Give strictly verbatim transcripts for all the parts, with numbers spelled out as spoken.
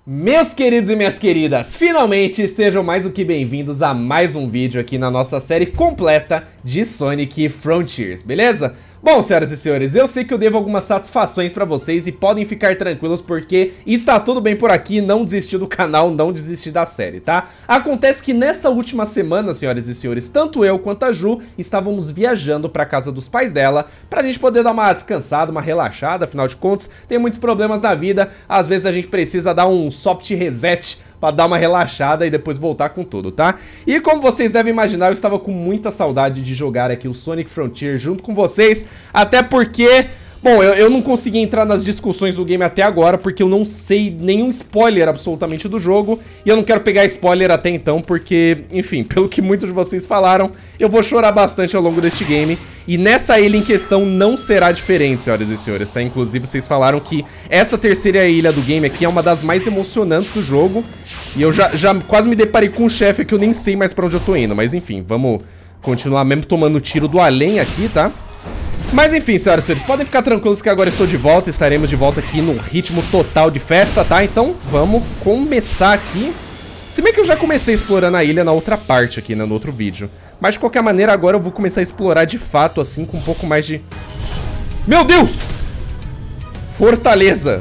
Meus queridos e minhas queridas, finalmente sejam mais do que bem-vindos a mais um vídeo aqui na nossa série completa de Sonic Frontiers, beleza? Bom, senhoras e senhores, eu sei que eu devo algumas satisfações pra vocês e podem ficar tranquilos porque está tudo bem por aqui, não desistir do canal, não desistir da série, tá? Acontece que nessa última semana, senhoras e senhores, tanto eu quanto a Ju estávamos viajando pra casa dos pais dela pra gente poder dar uma descansada, uma relaxada, afinal de contas, tem muitos problemas na vida, às vezes a gente precisa dar um soft reset pra dar uma relaxada e depois voltar com tudo, tá? E como vocês devem imaginar, eu estava com muita saudade de jogar aqui o Sonic Frontier junto com vocês, até porque, bom, eu, eu não consegui entrar nas discussões do game até agora, porque eu não sei nenhum spoiler absolutamente do jogo, e eu não quero pegar spoiler até então, porque, enfim, pelo que muitos de vocês falaram, eu vou chorar bastante ao longo deste game, e nessa ilha em questão não será diferente, senhoras e senhores, tá? Inclusive, vocês falaram que essa terceira ilha do game aqui é uma das mais emocionantes do jogo, e eu já, já quase me deparei com um chefe que eu nem sei mais pra onde eu tô indo, mas enfim, vamos continuar mesmo tomando tiro do além aqui, tá? Mas enfim, senhoras e senhores, podem ficar tranquilos que agora estou de volta, estaremos de volta aqui no ritmo total de festa, tá? Então, vamos começar aqui. Se bem que eu já comecei explorando a ilha na outra parte aqui, né, no outro vídeo. Mas de qualquer maneira, agora eu vou começar a explorar de fato, assim, com um pouco mais de... Meu Deus! Fortaleza.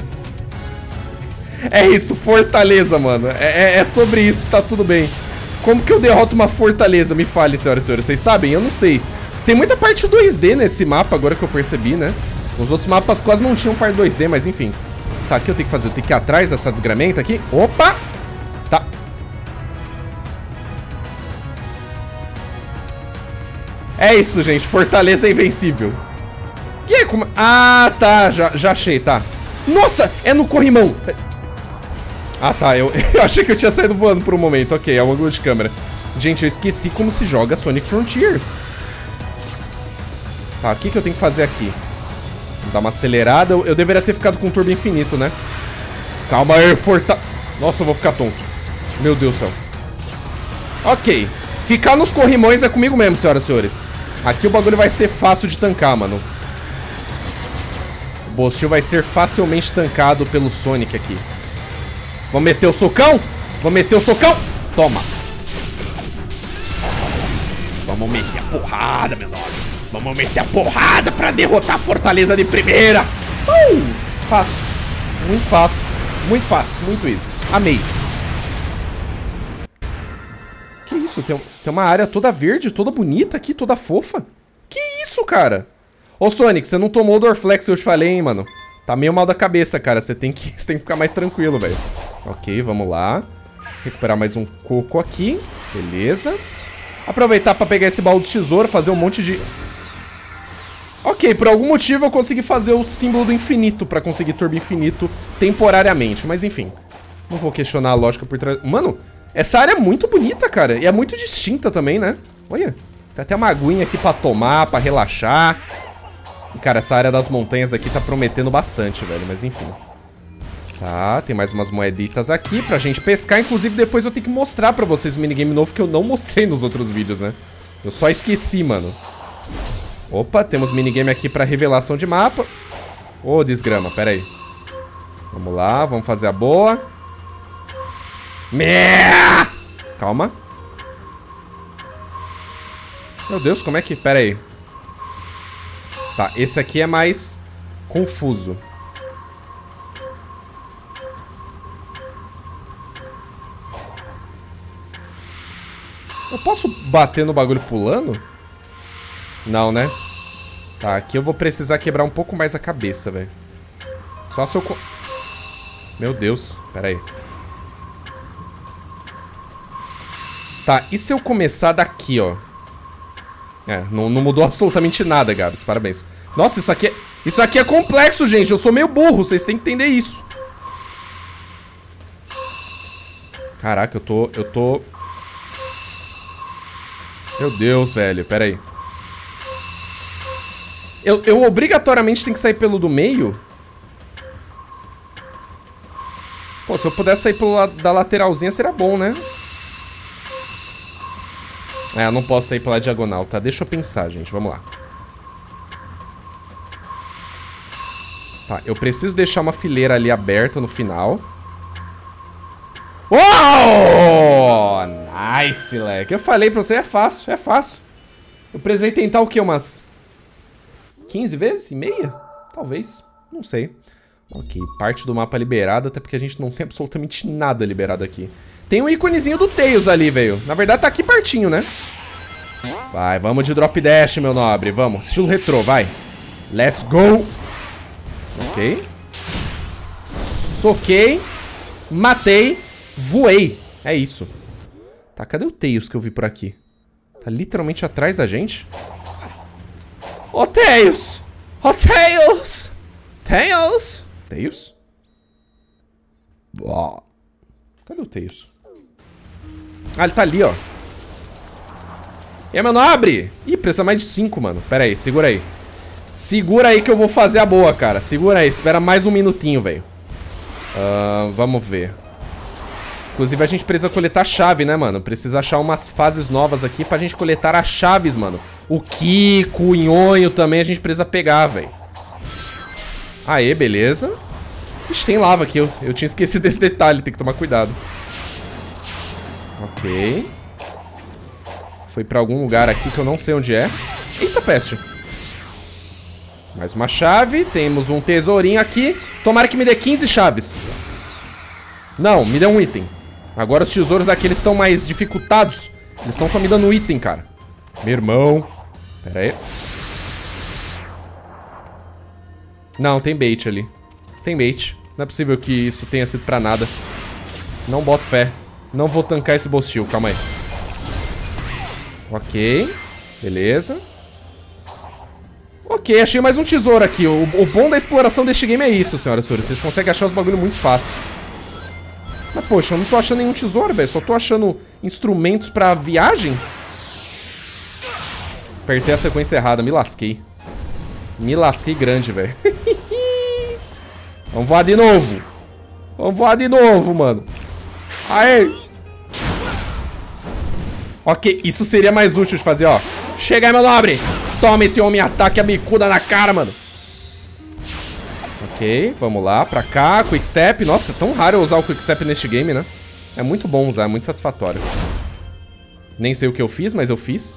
É isso, fortaleza, mano. É, é, é sobre isso, tá tudo bem. Como que eu derroto uma fortaleza? Me fale, senhoras e senhores. Vocês sabem? Eu não sei. Tem muita parte dois D nesse mapa, agora que eu percebi, né? Os outros mapas quase não tinham parte dois D, mas enfim. Tá, o que eu tenho que fazer? Eu tenho que ir atrás dessa desgramenta aqui. Opa! Tá. É isso, gente. Fortaleza é invencível. E aí, como... Ah, tá. Já, já achei, tá. Nossa! É no corrimão. Ah, tá. Eu, eu achei que eu tinha saído voando por um momento. Ok, é o ângulo de câmera. Gente, eu esqueci como se joga Sonic Frontiers. Tá, o que, que eu tenho que fazer aqui? Vou dar uma acelerada. Eu, eu deveria ter ficado com o turbo infinito, né? Calma aí, forta... Nossa, eu vou ficar tonto. Meu Deus do céu. Ok. Ficar nos corrimões é comigo mesmo, senhoras e senhores. Aqui o bagulho vai ser fácil de tancar, mano. O Bostil vai ser facilmente tancado pelo Sonic aqui. Vamos meter o socão? Vamos meter o socão? Toma. Vamos meter a porrada, meu nome. Vamos meter a porrada pra derrotar a fortaleza de primeira. Uh, fácil. Muito fácil. Muito fácil. Muito easy. Amei. Que isso? Tem, tem uma área toda verde, toda bonita aqui, toda fofa. Que isso, cara? Ô, Sonic, você não tomou o Dorflex que eu te falei, hein, mano? Tá meio mal da cabeça, cara. Você tem que, você tem que ficar mais tranquilo, velho. Ok, vamos lá. Recuperar mais um coco aqui. Beleza. Aproveitar pra pegar esse baú de tesouro, fazer um monte de... Ok, por algum motivo eu consegui fazer o símbolo do infinito pra conseguir turbo infinito temporariamente. Mas enfim, não vou questionar a lógica por trás... Mano, essa área é muito bonita, cara. E é muito distinta também, né? Olha, tem até uma aguinha aqui pra tomar, pra relaxar. E, cara, essa área das montanhas aqui tá prometendo bastante, velho. Mas enfim. Tá, tem mais umas moeditas aqui pra gente pescar. Inclusive, depois eu tenho que mostrar pra vocês o minigame novo que eu não mostrei nos outros vídeos, né? Eu só esqueci, mano. Opa, temos minigame aqui pra revelação de mapa. Ô, desgrama, pera aí. Vamos lá, vamos fazer a boa. Mé! Calma. Meu Deus, como é que... Pera aí. Tá, esse aqui é mais confuso. Eu posso bater no bagulho pulando? Não, né? Tá, aqui eu vou precisar quebrar um pouco mais a cabeça, velho. Só se eu... Meu Deus, pera aí. Tá, e se eu começar daqui, ó? É, não, não mudou absolutamente nada, Gabs, parabéns. Nossa, isso aqui é... Isso aqui é complexo, gente. Eu sou meio burro, vocês têm que entender isso. Caraca, eu tô... Eu tô... Meu Deus, velho, pera aí. Eu, eu obrigatoriamente tenho que sair pelo do meio? Pô, se eu pudesse sair pelo lado da lateralzinha seria bom, né? É, eu não posso sair pela diagonal, tá? Deixa eu pensar, gente, vamos lá. Tá, eu preciso deixar uma fileira ali aberta no final. Oh! Nice, leque. Eu falei pra você, é fácil, é fácil. Eu precisei tentar o quê? Umas quinze vezes? E meia? Talvez. Não sei. Ok, parte do mapa liberado, até porque a gente não tem absolutamente nada liberado aqui. Tem um íconezinho do Tails ali, velho. Na verdade tá aqui pertinho, né? Vai, vamos de drop dash, meu nobre. Vamos, estilo retrô, vai. Let's go. Ok. Soquei. Matei. Voei. É isso. Tá, cadê o Tails que eu vi por aqui? Tá literalmente atrás da gente. Ô, oh, Tails! Ô, oh, Tails! Tails! Tails? Oh. Cadê o Tails? Ah, ele tá ali, ó. E aí, meu nobre? Ih, precisa mais de cinco, mano. Pera aí, segura aí. Segura aí que eu vou fazer a boa, cara. Segura aí, espera mais um minutinho, velho. uh, Vamos ver. Inclusive a gente precisa coletar chave, né, mano? Precisa achar umas fases novas aqui pra gente coletar as chaves, mano. O Kiko, o Nhonho também a gente precisa pegar, velho. Aê, beleza. Ixi, tem lava aqui, eu, eu tinha esquecido desse detalhe, tem que tomar cuidado. Ok. Foi pra algum lugar aqui que eu não sei onde é. Eita, peste. Mais uma chave, temos um tesourinho aqui. Tomara que me dê quinze chaves. Não, me dê um item. Agora os tesouros aqui, eles estão mais dificultados. Eles estão só me dando item, cara. Meu irmão. Pera aí. Não, tem bait ali. Tem bait. Não é possível que isso tenha sido pra nada. Não boto fé. Não vou tancar esse boss steal, calma aí. Ok. Beleza. Ok, achei mais um tesouro aqui. O, o bom da exploração deste game é isso, senhoras e senhores. Vocês conseguem achar os bagulho muito fácil. Mas, poxa, eu não tô achando nenhum tesouro, velho. Só tô achando instrumentos pra viagem. Apertei a sequência errada, me lasquei. Me lasquei grande, velho. Vamos voar de novo. Vamos voar de novo, mano. Aê. Ok, isso seria mais útil de fazer, ó. Chega aí, meu nobre. Toma esse homem ataque a bicuda na cara, mano. Ok, vamos lá, pra cá, Quick Step. Nossa, é tão raro eu usar o Quick Step neste game, né? É muito bom usar, é muito satisfatório. Nem sei o que eu fiz, mas eu fiz.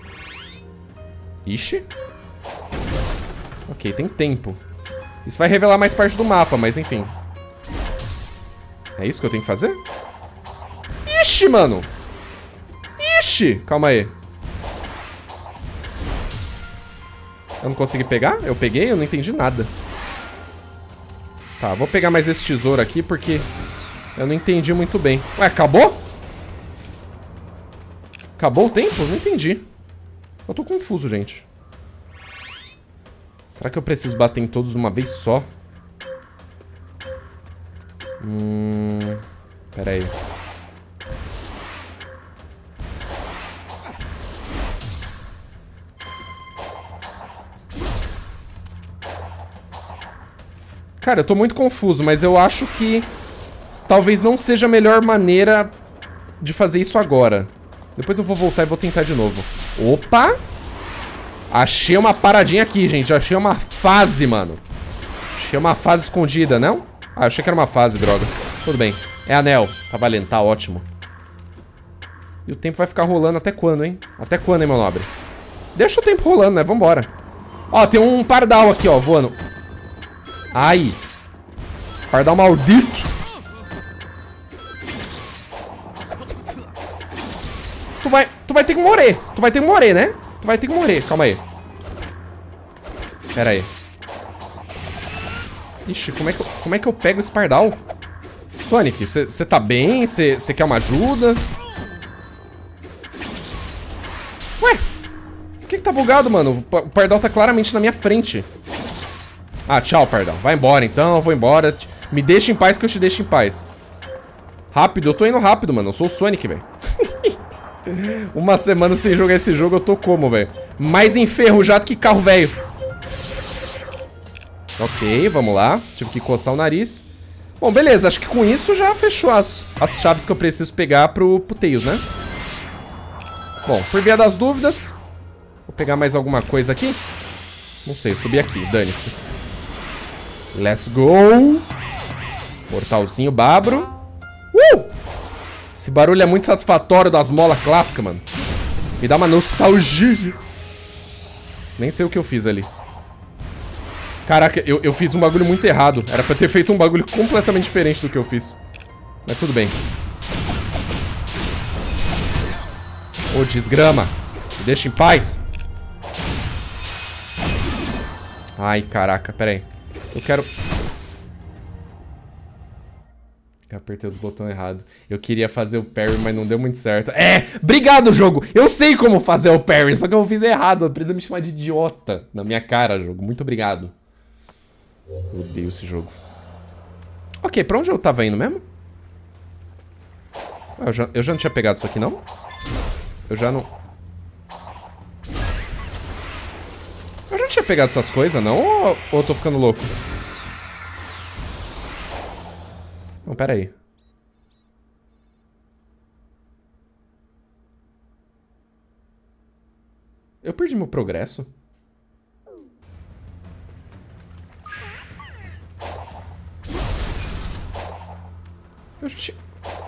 Ixi. Ok, tem tempo. Isso vai revelar mais parte do mapa, mas enfim. É isso que eu tenho que fazer? Ixi, mano. Ixi, calma aí. Eu não consegui pegar? Eu peguei? Eu não entendi nada. Tá, vou pegar mais esse tesouro aqui porque eu não entendi muito bem. Ué, acabou? Acabou o tempo? Não entendi. Eu tô confuso, gente. Será que eu preciso bater em todos de uma vez só? Hum... Pera aí. Cara, eu tô muito confuso, mas eu acho que talvez não seja a melhor maneira de fazer isso agora. Depois eu vou voltar e vou tentar de novo. Opa! Achei uma paradinha aqui, gente. Achei uma fase, mano. Achei uma fase escondida, não? Ah, achei que era uma fase, droga. Tudo bem. É anel. Tá valendo, tá ótimo. E o tempo vai ficar rolando até quando, hein? Até quando, hein, meu nobre? Deixa o tempo rolando, né? Vambora. Ó, tem um pardal aqui, ó, voando. Ai. Pardal maldito. Tu vai, tu vai ter que morrer. Tu vai ter que morrer, né? Tu vai ter que morrer. Calma aí. Pera aí. Ixi, como é que eu, como é que eu pego esse pardal? Sonic, você tá bem? Você quer uma ajuda? Ué? Por que que tá bugado, mano? O pardal tá claramente na minha frente. Ah, tchau, pardal. Vai embora, então. Eu vou embora. Me deixa em paz que eu te deixo em paz. Rápido. Eu tô indo rápido, mano. Eu sou o Sonic, velho. Uma semana sem jogar esse jogo, eu tô como, velho? Mais enferrujado que carro velho. Ok, vamos lá. Tive que coçar o nariz. Bom, beleza. Acho que com isso já fechou as, as chaves que eu preciso pegar pro, pro Tails, né? Bom, por via das dúvidas, vou pegar mais alguma coisa aqui. Não sei, subir aqui, dane-se. Let's go. Portalzinho babro. Uh! Esse barulho é muito satisfatório das molas clássicas, mano. Me dá uma nostalgia. Nem sei o que eu fiz ali. Caraca, eu, eu fiz um bagulho muito errado. Era pra ter feito um bagulho completamente diferente do que eu fiz. Mas tudo bem. Ô, desgrama. Me deixa em paz. Ai, caraca, pera aí. Eu quero... Eu apertei os botões errados. Eu queria fazer o parry, mas não deu muito certo. É! Obrigado, jogo! Eu sei como fazer o parry, só que eu fiz errado. Precisa me chamar de idiota na minha cara, jogo. Muito obrigado. Eu odeio esse jogo. Ok, pra onde eu tava indo mesmo? Eu já, eu já não tinha pegado isso aqui, não? Eu já não... Eu já não tinha pegado essas coisas, não? Ou, ou eu tô ficando louco? Não, pera aí. Eu perdi meu progresso? Eu já tinha...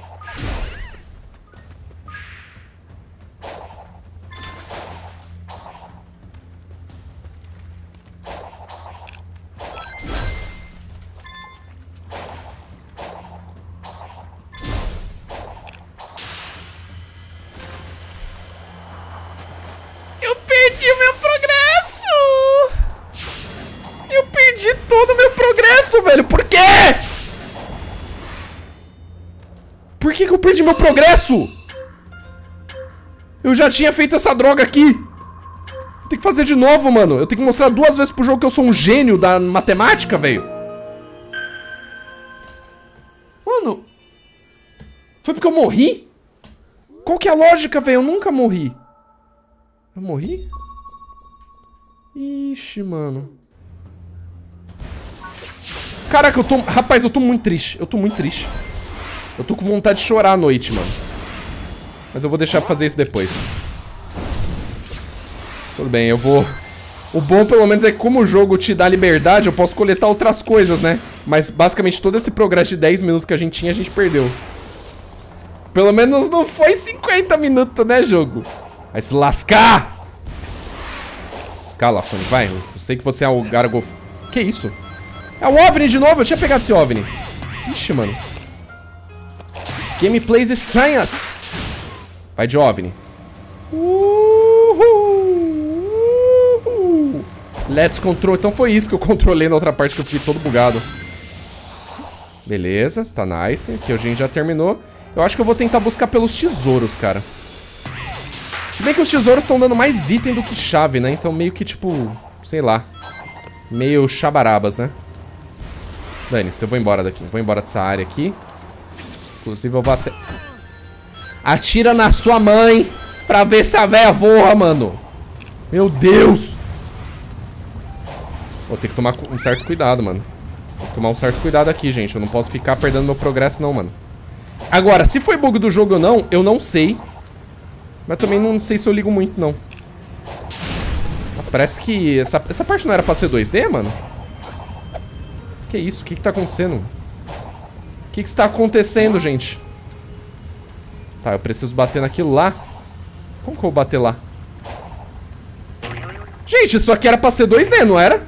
Eu perdi o meu progresso! Eu perdi todo o meu progresso, velho! Por quê? Por que que eu perdi meu progresso? Eu já tinha feito essa droga aqui. Tem que fazer de novo, mano. Eu tenho que mostrar duas vezes pro jogo que eu sou um gênio da matemática, velho. Mano. Foi porque eu morri? Qual que é a lógica, velho? Eu nunca morri. Eu morri? Ixi, mano. Caraca, eu tô... Rapaz, eu tô muito triste. Eu tô muito triste. Eu tô com vontade de chorar à noite, mano. Mas eu vou deixar pra fazer isso depois. Tudo bem, eu vou... O bom, pelo menos, é que como o jogo te dá liberdade, eu posso coletar outras coisas, né? Mas, basicamente, todo esse progresso de dez minutos que a gente tinha, a gente perdeu. Pelo menos não foi cinquenta minutos, né, jogo? Vai se lascar! Escala, Sonic, vai. Eu sei que você é o Gargof... Que isso? É o OVNI de novo? Eu tinha pegado esse OVNI. Ixi, mano. Gameplays estranhas. Vai de OVNI. Uhul, uhul. Let's control. Então foi isso que eu controlei na outra parte que eu fiquei todo bugado. Beleza, tá nice. Aqui a gente já terminou. Eu acho que eu vou tentar buscar pelos tesouros, cara. Se bem que os tesouros estão dando mais item do que chave, né? Então meio que tipo, sei lá. Meio chabarabas, né? Dane-se, eu vou embora daqui. Vou embora dessa área aqui. Inclusive eu vou até... Atira na sua mãe pra ver se a véia voa, mano. Meu Deus. Vou ter que tomar um certo cuidado, mano. Vou tomar um certo cuidado aqui, gente. Eu não posso ficar perdendo meu progresso, não, mano. Agora, se foi bug do jogo ou não, eu não sei. Mas também não sei se eu ligo muito, não. Mas parece que essa, essa parte não era pra ser dois D, mano? Que isso? O que que tá acontecendo? O que que está acontecendo, gente? Tá, eu preciso bater naquilo lá. Como que eu vou bater lá? Gente, isso aqui era pra ser dois D, não era?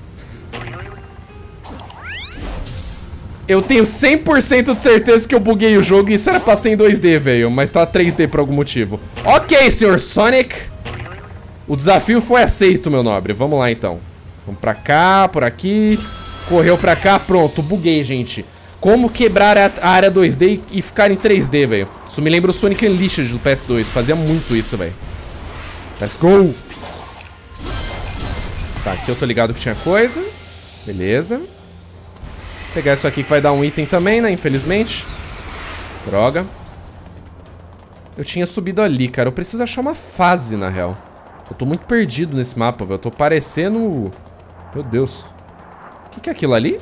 Eu tenho cem por cento de certeza que eu buguei o jogo e isso era pra ser em dois D, velho. Mas tá três D por algum motivo. Ok, senhor Sonic. O desafio foi aceito, meu nobre. Vamos lá, então. Vamos pra cá, por aqui. Correu pra cá, pronto. Buguei, gente. Como quebrar a área dois D e ficar em três D, velho. Isso me lembra o Sonic Unleashed do P S dois. Fazia muito isso, velho. Let's go. Tá, aqui eu tô ligado que tinha coisa. Beleza. Vou pegar isso aqui que vai dar um item também, né? Infelizmente. Droga. Eu tinha subido ali, cara. Eu preciso achar uma fase, na real. Eu tô muito perdido nesse mapa, velho. Eu tô parecendo... Meu Deus. O que que é aquilo ali?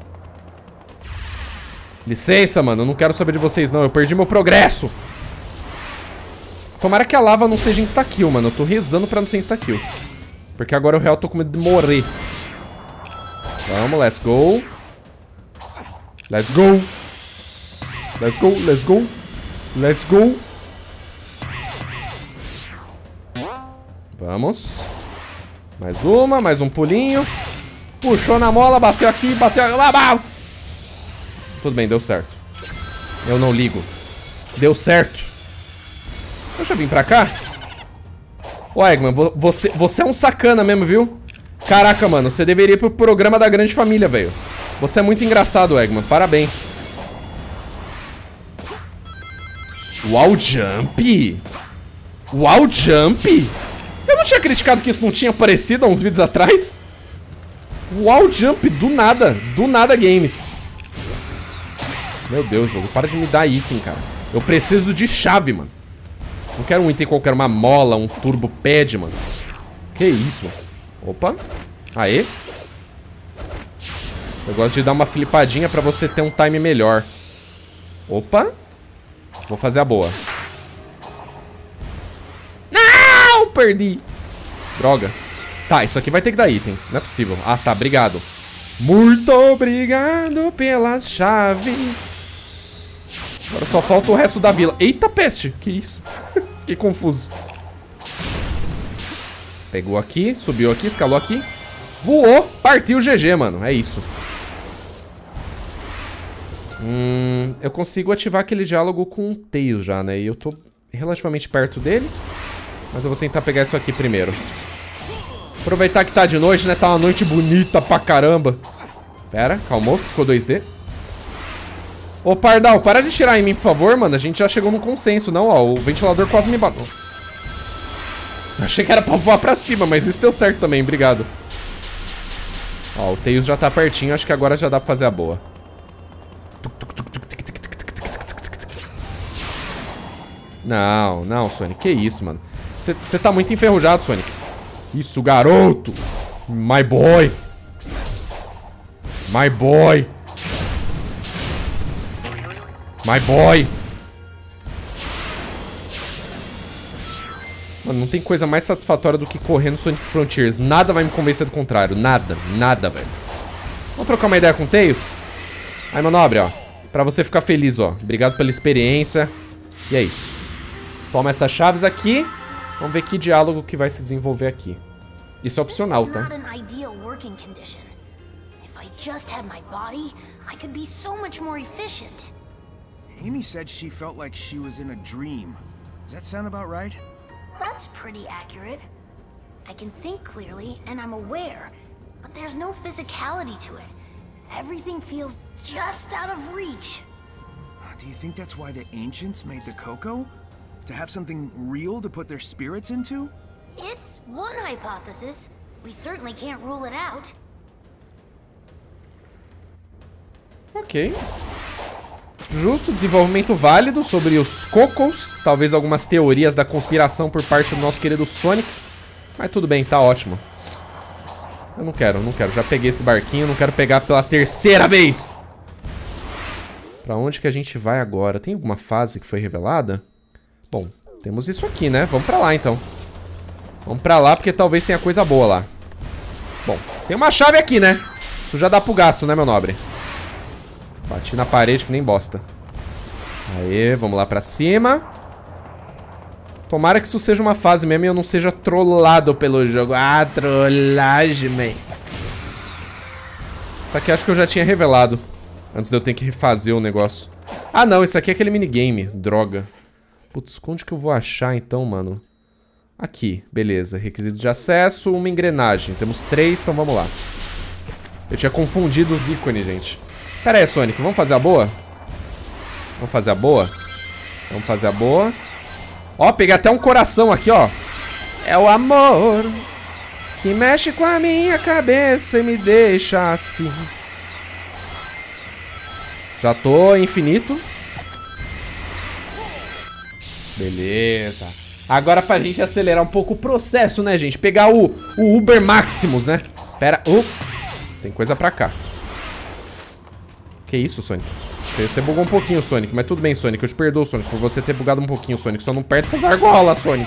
Licença, mano. Eu não quero saber de vocês, não. Eu perdi meu progresso. Tomara que a lava não seja insta-kill, mano. Eu tô rezando pra não ser insta-kill. Porque agora eu real tô com medo de morrer. Vamos, let's go. Let's go. Let's go, let's go. Let's go. Vamos. Mais uma, mais um pulinho. Puxou na mola, bateu aqui, bateu... Ah, tudo bem, deu certo. Eu não ligo. Deu certo. Deixa eu vir pra cá. Ô, Eggman, você, você é um sacana mesmo, viu? Caraca, mano, você deveria ir pro programa da grande família, velho. Você é muito engraçado, Eggman. Parabéns. Wall Jump? Wall Jump? Eu não tinha criticado que isso não tinha aparecido há uns vídeos atrás. Wall Jump, do nada. Do nada games. Meu Deus, jogo, para de me dar item, cara. Eu preciso de chave, mano. Não quero um item qualquer, uma mola, um turbo pad, mano. Que isso, mano. Opa. Aê. Eu gosto de dar uma flipadinha pra você ter um time melhor. Opa. Vou fazer a boa. Não! Perdi. Droga. Tá, isso aqui vai ter que dar item. Não é possível. Ah, tá. Obrigado. Muito obrigado pelas chaves. Agora só falta o resto da vila. Eita, peste. Que isso? Fiquei confuso. Pegou aqui, subiu aqui, escalou aqui. Voou. Partiu o G G, mano. É isso. Hum, eu consigo ativar aquele diálogo com o Tails já, né? E eu tô relativamente perto dele. Mas eu vou tentar pegar isso aqui primeiro. Aproveitar que tá de noite, né? Tá uma noite bonita pra caramba. Pera, calmou, ficou dois D. Ô, Pardal, para de tirar em mim, por favor, mano. A gente já chegou num consenso, não, ó. O ventilador quase me bateu. Achei que era pra voar pra cima, mas isso deu certo também, obrigado. Ó, o Tails já tá pertinho, acho que agora já dá pra fazer a boa. Não, não, Sonic, que isso, mano. Você tá muito enferrujado, Sonic. Isso, garoto. My boy. My boy. My boy. Mano, não tem coisa mais satisfatória do que correr no Sonic Frontiers. Nada vai me convencer do contrário. Nada, nada, velho. Vamos trocar uma ideia com o Tails? Aí, manobre, ó. Pra você ficar feliz, ó. Obrigado pela experiência. E é isso. Toma essas chaves aqui. Vamos ver que diálogo que vai se desenvolver aqui. Isso é opcional, tá? Amy said she felt like she was in a dream. Does that sound about right? That's pretty accurate. I can think clearly and I'm aware, but there's no physicality to it. Everything feels just out of reach. Do you think that's why the ancients made the Coco? To have something real to put their spirits into? It's one hypothesis. We certainly can't rule it out. Ok. Justo, desenvolvimento válido sobre os Cocos. Talvez algumas teorias da conspiração por parte do nosso querido Sonic. Mas tudo bem, tá ótimo. Eu não quero, não quero. Já peguei esse barquinho, não quero pegar pela terceira vez. Pra onde que a gente vai agora? Tem alguma fase que foi revelada? Bom, temos isso aqui, né? Vamos pra lá, então. Vamos pra lá, porque talvez tenha coisa boa lá. Bom, tem uma chave aqui, né? Isso já dá pro gasto, né, meu nobre? Bati na parede que nem bosta. Aê, vamos lá pra cima. Tomara que isso seja uma fase mesmo e eu não seja trollado pelo jogo. Ah, trollagem, man. Isso aqui acho que eu já tinha revelado. Antes de eu ter que refazer o negócio. Ah, não, isso aqui é aquele minigame. Droga. Putz, onde que eu vou achar então, mano? Aqui, beleza. Requisito de acesso, uma engrenagem. Temos três, então vamos lá. Eu tinha confundido os ícones, gente. Pera aí, Sonic, vamos fazer a boa? Vamos fazer a boa? Vamos fazer a boa. Ó, peguei até um coração aqui, ó. É o amor que mexe com a minha cabeça e me deixa assim. Já tô infinito. Beleza. Agora pra gente acelerar um pouco o processo, né, gente? Pegar o, o Uber Maximus, né? Pera, uh, tem coisa pra cá. Que isso, Sonic? Você, você bugou um pouquinho, Sonic. Mas tudo bem, Sonic. Eu te perdoo, Sonic, por você ter bugado um pouquinho, Sonic. Só não perde essas argolas, Sonic.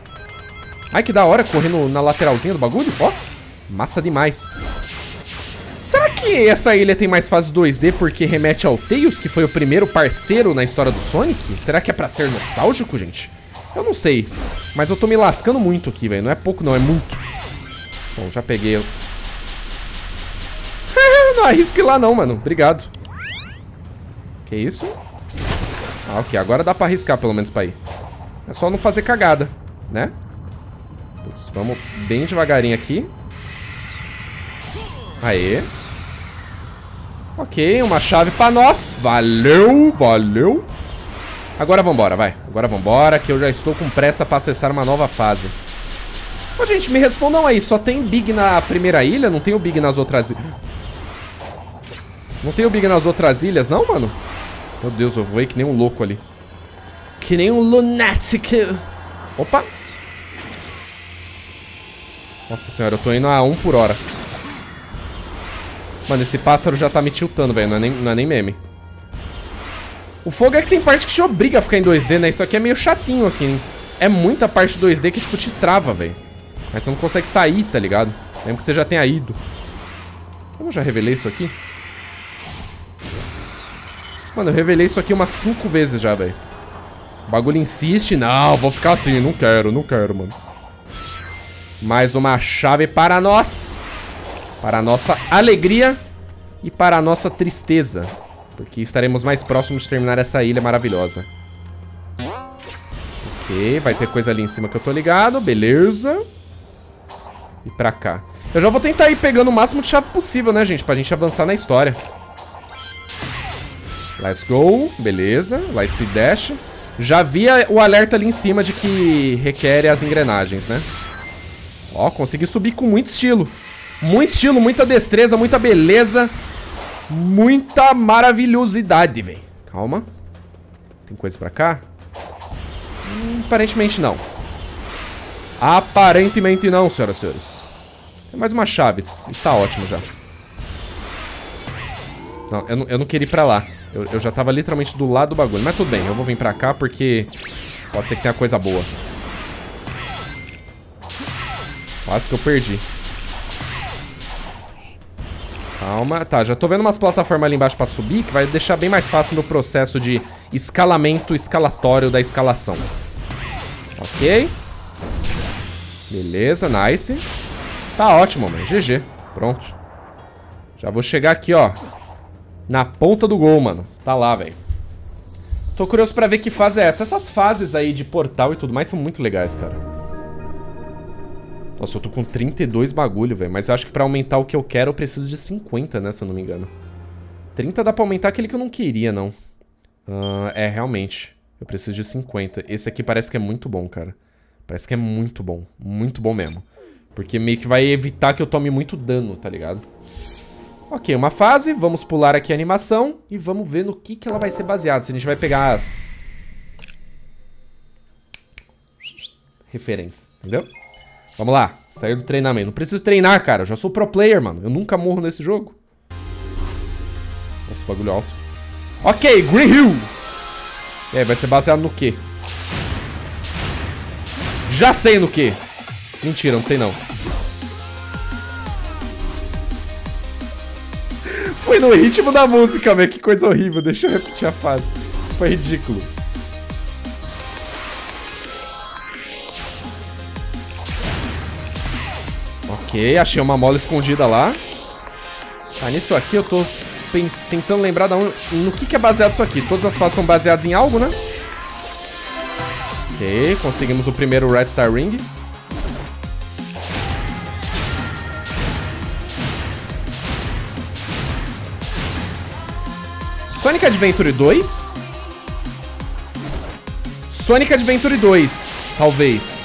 Ai, que da hora, correndo na lateralzinha do bagulho. Ó, massa demais. Será que essa ilha tem mais fase dois D porque remete ao Tails, que foi o primeiro parceiro na história do Sonic? Será que é pra ser nostálgico, gente? Eu não sei. Mas eu tô me lascando muito aqui, velho. Não é pouco, não. É muito. Bom, já peguei. Não arrisco ir lá, não, mano. Obrigado. Que isso? Ah, ok. Agora dá pra arriscar, pelo menos, pra ir. É só não fazer cagada, né? Putz, vamos bem devagarinho aqui. Aê. Ok, uma chave pra nós. Valeu, valeu. Agora vambora, vai. Agora vambora, que eu já estou com pressa pra acessar uma nova fase. Ô, gente, me respondam aí. Só tem Big na primeira ilha? Não tem o Big nas outras ilhas? Não tem o Big nas outras ilhas, não, mano? Meu Deus, eu voei que nem um louco ali. Que nem um lunático. Opa. Nossa senhora, eu tô indo a um por hora. Mano, esse pássaro já tá me tiltando, velho. Não, é nem, não é nem meme. O fogo é que tem parte que te obriga a ficar em dois D, né? Isso aqui é meio chatinho aqui, hein? É muita parte dois D que, tipo, te trava, velho. Mas você não consegue sair, tá ligado? Mesmo que você já tenha ido. Eu já revelei isso aqui? Mano, eu revelei isso aqui umas cinco vezes já, velho. O bagulho insiste. Não, vou ficar assim. Não quero, não quero, mano. Mais uma chave para nós. Para a nossa alegria e para a nossa tristeza. Porque estaremos mais próximos de terminar essa ilha maravilhosa. Ok, vai ter coisa ali em cima que eu tô ligado. Beleza. E pra cá. Eu já vou tentar ir pegando o máximo de chave possível, né, gente? Pra gente avançar na história. Let's go. Beleza. Light Speed Dash. Já vi o alerta ali em cima de que requer as engrenagens, né? Ó, consegui subir com muito estilo. Muito estilo, muita destreza, muita beleza. Muita maravilhosidade, velho. Calma. Tem coisa pra cá? Hum, aparentemente não. Aparentemente não, senhoras e senhores. Tem mais uma chave. Está ótimo já. Não, eu não, eu não queria ir pra lá. Eu, eu já tava literalmente do lado do bagulho. Mas tudo bem, eu vou vir pra cá porque pode ser que tenha coisa boa. Quase que eu perdi. Calma, tá, já tô vendo umas plataformas ali embaixo pra subir, que vai deixar bem mais fácil o meu processo de escalamento escalatório da escalação. Ok. Beleza, nice. Tá ótimo, mano, G G. Pronto. Já vou chegar aqui, ó, na ponta do gol, mano. Tá lá, velho. Tô curioso pra ver que fase é essa. Essas fases aí de portal e tudo mais são muito legais, cara. Nossa, eu tô com trinta e dois bagulho, velho. Mas eu acho que pra aumentar o que eu quero, eu preciso de cinquenta, né? Se eu não me engano. trinta dá pra aumentar aquele que eu não queria, não. Uh, é, realmente. Eu preciso de cinquenta. Esse aqui parece que é muito bom, cara. Parece que é muito bom. Muito bom mesmo. Porque meio que vai evitar que eu tome muito dano, tá ligado? Ok, uma fase. Vamos pular aqui a animação. E vamos ver no que, que ela vai ser baseada. Se a gente vai pegar as... referências, entendeu? Vamos lá, sair do treinamento. Não preciso treinar, cara. Eu já sou pro player, mano. Eu nunca morro nesse jogo. Nossa, bagulho alto. Ok, Green Hill. E aí, vai ser baseado no quê? Já sei no quê. Mentira, não sei não. Foi no ritmo da música, velho. Que coisa horrível. Deixa eu repetir a fase. Isso foi ridículo. Ok, achei uma mola escondida lá. Tá, nisso aqui eu tô tentando lembrar da onde, no que, que é baseado isso aqui. Todas as fases são baseadas em algo, né? Ok, conseguimos o primeiro Red Star Ring. Sonic Adventure dois? Sonic Adventure dois, talvez.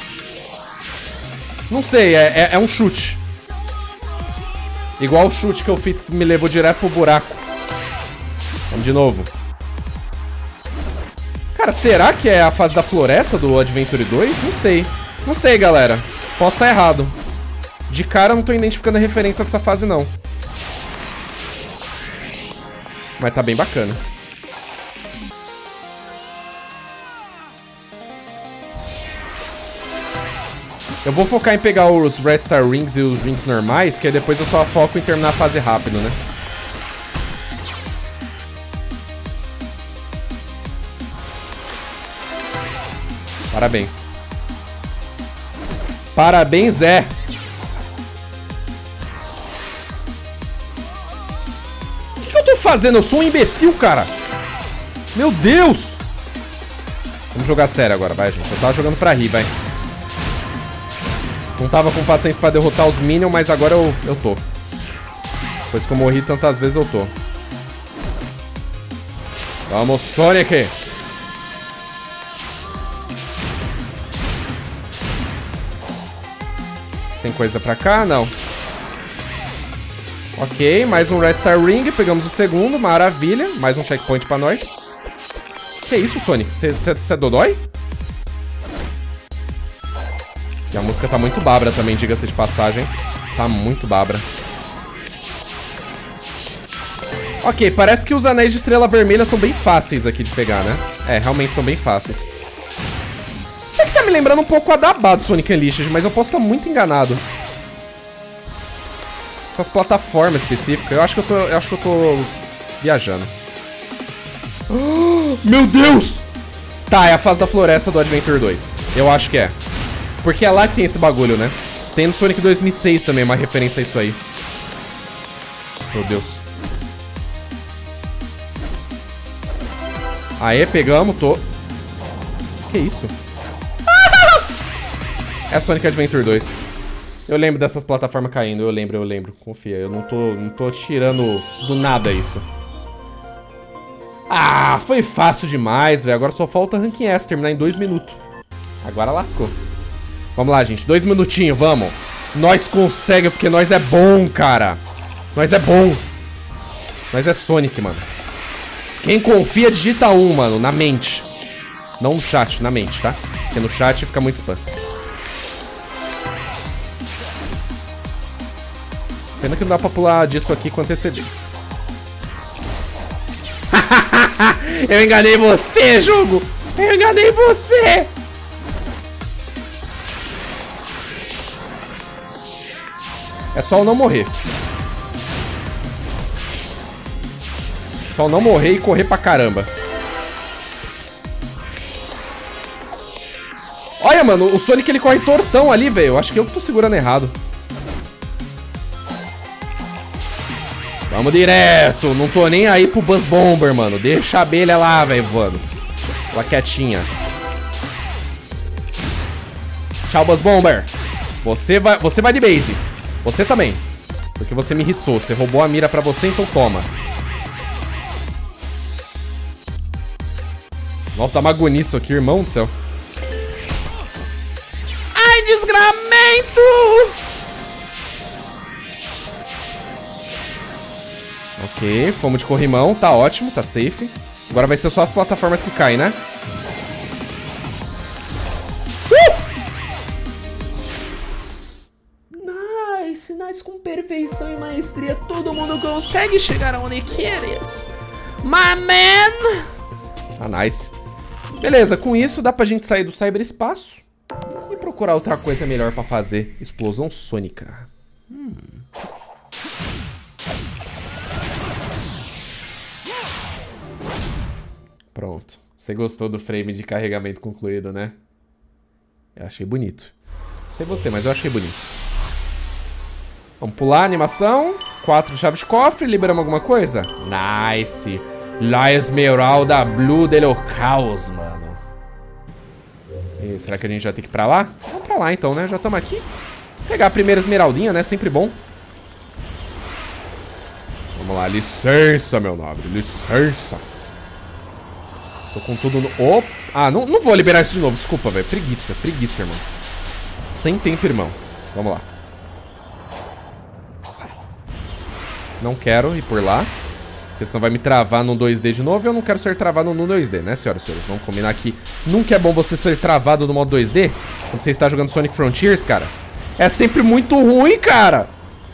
Não sei, é, é, é um chute. Igual o chute que eu fiz que me levou direto pro buraco. Vamos de novo. Cara, será que é a fase da floresta do Adventure dois? Não sei. Não sei, galera. Posso estar errado. De cara eu não tô identificando a referência dessa fase, não. Mas tá bem bacana. Eu vou focar em pegar os Red Star Rings e os Rings normais, que aí depois eu só foco em terminar a fase rápido, né? Parabéns. Parabéns, é. O que, que eu tô fazendo? Eu sou um imbecil, cara. Meu Deus. Vamos jogar sério agora, vai, gente. Eu tava jogando pra rir, vai. Não tava com paciência pra derrotar os Minions, mas agora eu, eu tô. Depois que eu morri tantas vezes, eu tô. Vamos, Sonic! Tem coisa pra cá? Não. Ok, mais um Red Star Ring. Pegamos o segundo, maravilha. Mais um checkpoint pra nós. Que isso, Sonic? Você é dodói? E a música tá muito babra também, diga-se de passagem. Tá muito babra. Ok, parece que os anéis de estrela vermelha são bem fáceis aqui de pegar, né? É, realmente são bem fáceis. Isso aqui tá me lembrando um pouco a Dabá do Sonic Unleashed, mas eu posso estar muito enganado. Essas plataformas específicas, eu acho que eu tô, eu acho que eu tô viajando. Oh, meu Deus! Tá, é a fase da floresta do Adventure dois. Eu acho que é. Porque é lá que tem esse bagulho, né? Tem no Sonic dois mil e seis também uma referência a isso aí. Meu Deus. Aê, pegamos, tô... Que isso? É Sonic Adventure dois. Eu lembro dessas plataformas caindo, eu lembro, eu lembro. Confia, eu não tô, não tô tirando do nada isso. Ah, foi fácil demais, velho. Agora só falta Ranking S, terminar em dois minutos. Agora lascou. Vamos lá, gente. Dois minutinhos, vamos. Nós conseguimos, porque nós é bom, cara. Nós é bom. Nós é Sonic, mano. Quem confia, digita um, mano, na mente. Não no chat, na mente, tá? Porque no chat fica muito spam. Pena que não dá pra pular disso aqui com antecedência. Eu enganei você, jogo! Eu enganei você! É só eu não morrer. Só eu não morrer e correr pra caramba. Olha, mano, o Sonic ele corre tortão ali, velho. Acho que eu que tô segurando errado. Vamos direto. Não tô nem aí pro Buzz Bomber, mano. Deixa a abelha lá, velho, voando. Lá quietinha. Tchau, Buzz Bomber. Você vai, você vai de base. Você também. Porque você me irritou. Você roubou a mira pra você, então toma. Nossa, dá uma agonia isso aqui, irmão do céu. Ai, desgramento! Ok, fomos de corrimão. Tá ótimo, tá safe. Agora vai ser só as plataformas que caem, né? Nice, nice, com perfeição e maestria. Todo mundo consegue chegar aonde queres. My man! Ah, nice. Beleza, com isso dá pra gente sair do cyberespaço e procurar outra coisa melhor pra fazer. Explosão sônica. Hum. Pronto. Você gostou do frame de carregamento concluído, né? Eu achei bonito. Não sei você, mas eu achei bonito. Vamos pular a animação. Quatro chaves de cofre. Liberamos alguma coisa? Nice. La Esmeralda Blue del Caos, mano. E será que a gente já tem que ir pra lá? Vamos pra lá então, né? Já estamos aqui. Pegar a primeira esmeraldinha, né? Sempre bom. Vamos lá. Licença, meu nobre. Licença. Tô com tudo no... Opa. Ah, não, não vou liberar isso de novo. Desculpa, velho. Preguiça. Preguiça, irmão. Sem tempo, irmão. Vamos lá. Não quero ir por lá. Porque senão vai me travar no dois D de novo. E eu não quero ser travado no dois D, né, senhoras e senhores? Vamos combinar que nunca é bom você ser travado no modo dois D. Quando você está jogando Sonic Frontiers, cara. É sempre muito ruim, cara.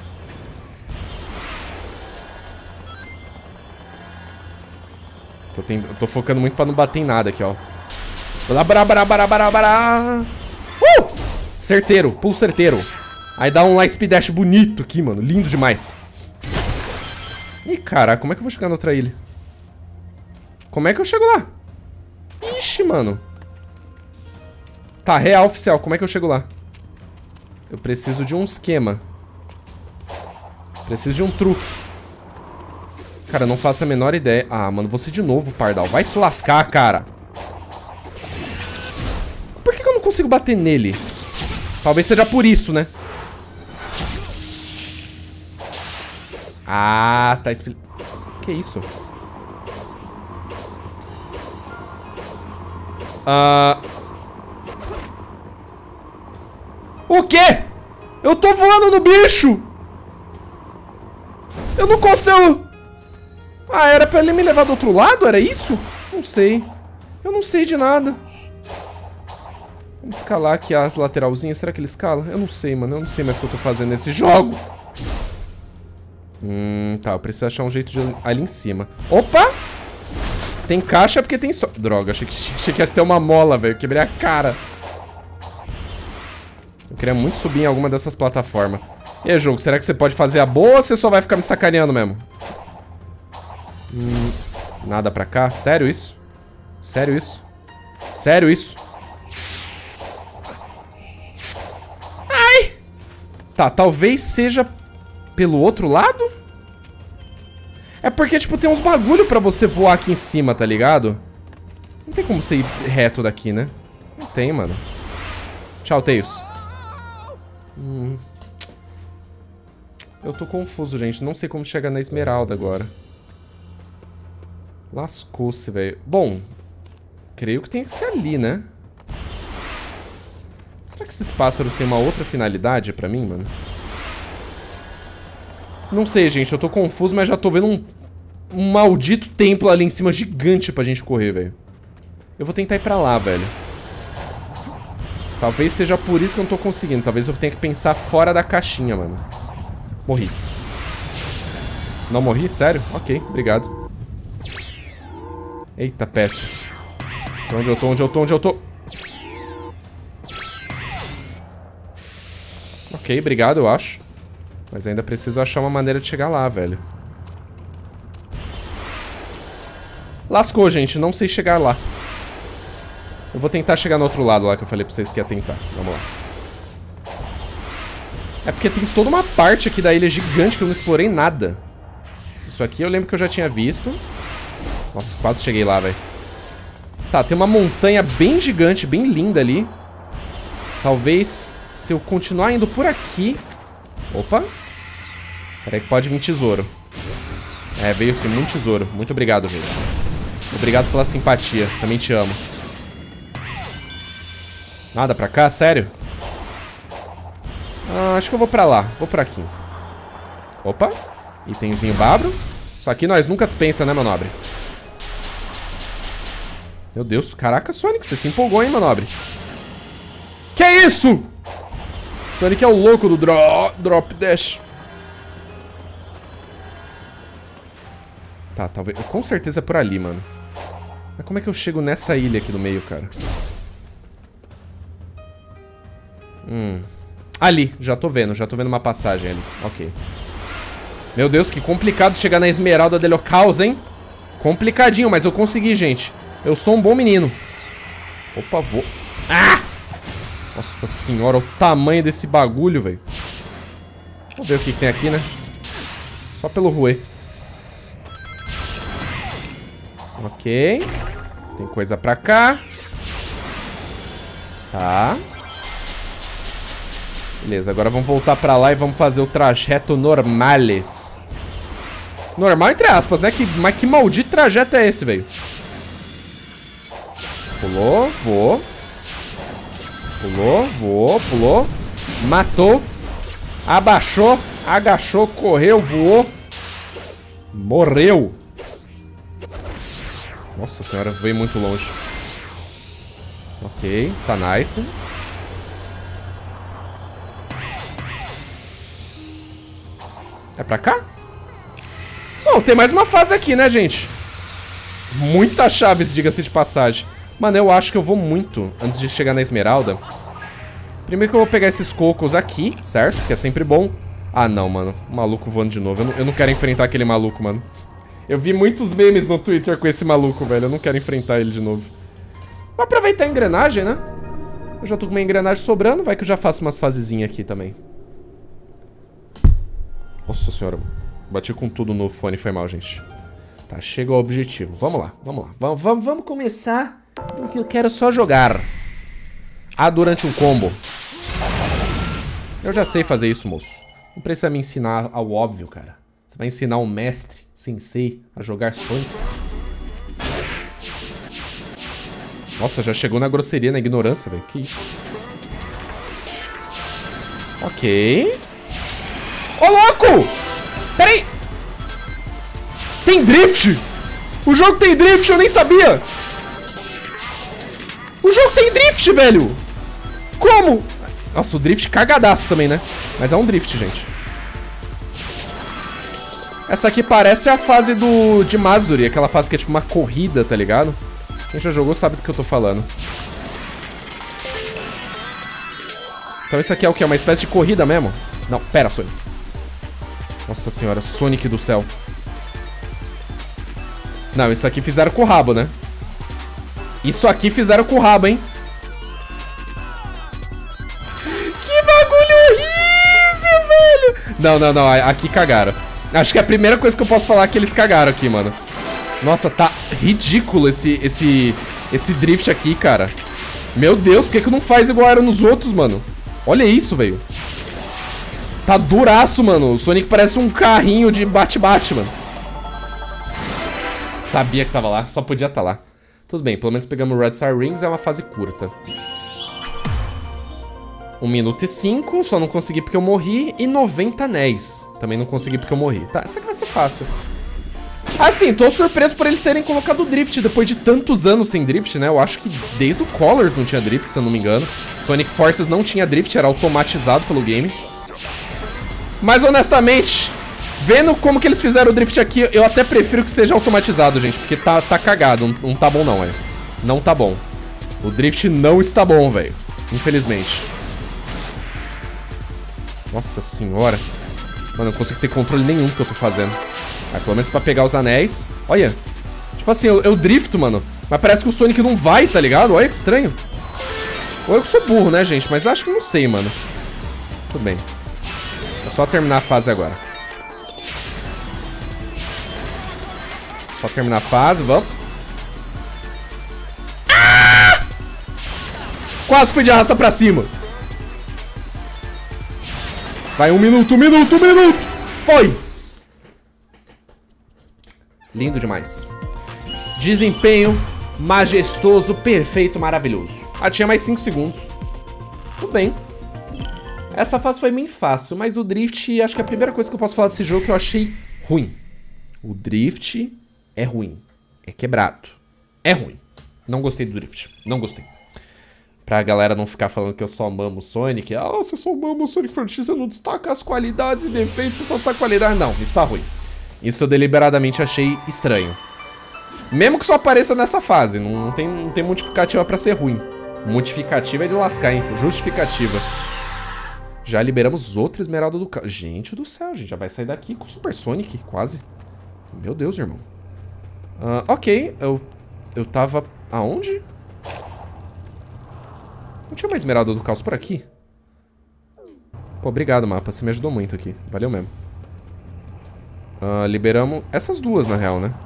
Tô, tem... tô focando muito pra não bater em nada aqui, ó. Uh! Certeiro, pulo certeiro. Aí dá um light speed dash bonito aqui, mano. Lindo demais. Ih, caraca, como é que eu vou chegar na outra ilha? Como é que eu chego lá? Ixi, mano. Tá, real oficial, como é que eu chego lá? Eu preciso de um esquema. Preciso de um truque. Cara, eu não faço a menor ideia. Ah, mano, você de novo, Pardal. Vai se lascar, cara. Por que que eu não consigo bater nele? Talvez seja por isso, né? Ah, tá explicando. Que isso? Ah... O quê? Eu tô voando no bicho! Eu não consigo... Ah, era pra ele me levar do outro lado? Era isso? Não sei. Eu não sei de nada. Vamos escalar aqui as lateralzinhas. Será que ele escala? Eu não sei, mano. Eu não sei mais o que eu tô fazendo nesse jogo. Hum, tá. Eu preciso achar um jeito de ir ali em cima. Opa! Tem caixa porque tem... So... Droga, achei que, achei que ia ter uma mola, velho. Quebrei a cara. Eu queria muito subir em alguma dessas plataformas. E aí, jogo, será que você pode fazer a boa ou você só vai ficar me sacaneando mesmo? Hum, nada pra cá? Sério isso? Sério isso? Sério isso? Ai! Tá, talvez seja pelo outro lado? É porque, tipo, tem uns bagulho pra você voar aqui em cima, tá ligado? Não tem como você ir reto daqui, né? Não tem, mano. Tchau, Tails. Hum. Eu tô confuso, gente. Não sei como chegar na Esmeralda agora. Lascou-se, velho. Bom, creio que tem que ser ali, né? Será que esses pássaros têm uma outra finalidade pra mim, mano? Não sei, gente. Eu tô confuso, mas já tô vendo um, um maldito templo ali em cima gigante pra gente correr, velho. Eu vou tentar ir pra lá, velho. Talvez seja por isso que eu não tô conseguindo. Talvez eu tenha que pensar fora da caixinha, mano. Morri. Não morri? Sério? Ok, obrigado. Eita, péssimo. Onde eu tô? Onde eu tô? Onde eu tô? Ok, obrigado, eu acho. Mas ainda preciso achar uma maneira de chegar lá, velho. Lascou, gente. Não sei chegar lá. Eu vou tentar chegar no outro lado lá que eu falei pra vocês que ia tentar. Vamos lá. É porque tem toda uma parte aqui da ilha gigante que eu não explorei nada. Isso aqui eu lembro que eu já tinha visto. Nossa, quase cheguei lá, velho. Tá, tem uma montanha bem gigante, bem linda ali. Talvez, se eu continuar indo por aqui... Opa. Peraí que pode vir tesouro. É, veio sim, muito tesouro. Muito obrigado, velho. Obrigado pela simpatia. Também te amo. Nada pra cá? Sério? Ah, acho que eu vou pra lá. Vou por aqui. Opa. Itemzinho babro. Isso aqui nós nunca dispensa, né, meu nobre? Meu Deus. Caraca, Sonic. Você se empolgou, hein, meu nobre? Que isso? Sonic é o louco do dro Drop Dash. Tá, talvez... Com certeza é por ali, mano. Mas como é que eu chego nessa ilha aqui no meio, cara? Hum... Ali, já tô vendo, já tô vendo uma passagem ali. Ok. Meu Deus, que complicado chegar na Esmeralda del Caos, hein? Complicadinho, mas eu consegui, gente. Eu sou um bom menino. Opa, vou... Ah! Nossa senhora, o tamanho desse bagulho, velho. Vamos ver o que, que tem aqui, né? Só pelo ruê. Ok. Tem coisa pra cá. Tá. Beleza, agora vamos voltar pra lá e vamos fazer o trajeto normales. Normal entre aspas, né? Que, mas que maldito trajeto é esse, velho? Pulou, voou. Pulou, voou, pulou. Matou. Abaixou, agachou, correu, voou. Morreu. Nossa senhora, veio muito longe. Ok, tá nice. É pra cá? Bom, tem mais uma fase aqui, né, gente? Muitas chaves, diga-se de passagem. Mano, eu acho que eu vou muito antes de chegar na Esmeralda Primeiro que eu vou pegar esses cocos aqui, certo? Que é sempre bom. Ah, não, mano. O maluco voando de novo. Eu não, eu não quero enfrentar aquele maluco, mano. Eu vi muitos memes no Twitter com esse maluco, velho. Eu não quero enfrentar ele de novo. Vou aproveitar a engrenagem, né? Eu já tô com uma engrenagem sobrando. Vai que eu já faço umas fasezinhas aqui também. Nossa senhora. Bati com tudo no fone. Foi mal, gente. Tá, chega ao objetivo. Vamos lá, vamos lá. Vamos, vamos, vamos começar. Porque eu quero só jogar. Ah, durante um combo. Eu já sei fazer isso, moço. Não precisa me ensinar ao óbvio, cara. Você vai ensinar um mestre, sensei, a jogar Sonic. Nossa, já chegou na grosseria, na ignorância, velho. Que isso? Ok. Ô, louco! Peraí! Tem drift! O jogo tem drift, eu nem sabia! O jogo tem drift, velho! Como? Nossa, o drift cagadaço também, né? Mas é um drift, gente. Essa aqui parece a fase do de Mazuri, aquela fase que é tipo uma corrida, tá ligado? Quem já jogou sabe do que eu tô falando. Então isso aqui é o que? É uma espécie de corrida mesmo? Não, pera, Sonic. Nossa senhora, Sonic do céu. Não, isso aqui fizeram com o rabo, né? Isso aqui fizeram com o rabo, hein? Que bagulho horrível, velho! Não, não, não, aqui cagaram. Acho que é a primeira coisa que eu posso falar é que eles cagaram aqui, mano. Nossa, tá ridículo esse, esse, esse drift aqui, cara. Meu Deus, por que que não faz igual era nos outros, mano? Olha isso, velho. Tá duraço, mano. O Sonic parece um carrinho de bate-bate, mano. Sabia que tava lá, só podia estar lá. Tudo bem, pelo menos pegamos o Red Star Rings, é uma fase curta. um minuto e cinco, só não consegui porque eu morri. E noventa anéis, também não consegui porque eu morri. Tá, isso aqui vai ser fácil. Assim, tô surpreso por eles terem colocado o drift depois de tantos anos sem drift, né? Eu acho que desde o Colors não tinha drift, se eu não me engano. Sonic Forces não tinha drift, era automatizado pelo game. Mas honestamente, vendo como que eles fizeram o drift aqui, eu até prefiro que seja automatizado, gente. Porque tá, tá cagado, não, não tá bom não, velho. Não tá bom. O drift não está bom, velho. Infelizmente. Nossa senhora. Mano, eu não consigo ter controle nenhum do que eu tô fazendo. Ah, pelo menos pra pegar os anéis. Olha. Tipo assim, eu, eu drifto, mano. Mas parece que o Sonic não vai, tá ligado? Olha que estranho. Ou eu que sou burro, né, gente? Mas acho que não sei, mano. Tudo bem. É só terminar a fase agora. Só terminar a fase, vamos. Ah! Quase fui de arrasta pra cima. Vai, um minuto, um minuto, um minuto. Foi. Lindo demais. Desempenho majestoso, perfeito, maravilhoso. Ah, tinha mais cinco segundos. Tudo bem. Essa fase foi bem fácil, mas o drift, acho que é a primeira coisa que eu posso falar desse jogo que eu achei ruim. O drift é ruim. É quebrado. É ruim. Não gostei do drift. Não gostei. Pra galera não ficar falando que eu só mamo o Sonic. Ah, você só mama o Sonic Frontiers, você não destaca as qualidades e defeitos, você só tá qualidade. Não, isso tá ruim. Isso eu deliberadamente achei estranho. Mesmo que só apareça nessa fase. Não, não, tem, não tem modificativa pra ser ruim. Modificativa é de lascar, hein? Justificativa. Já liberamos outra esmeralda do carro. Gente do céu, gente. Já vai sair daqui com o Super Sonic, quase. Meu Deus, irmão. Uh, ok, eu, eu tava... Aonde? Não tinha uma esmeralda do caos por aqui? Pô, obrigado, mapa. Você me ajudou muito aqui. Valeu mesmo. Uh, liberamos essas duas, na real, né?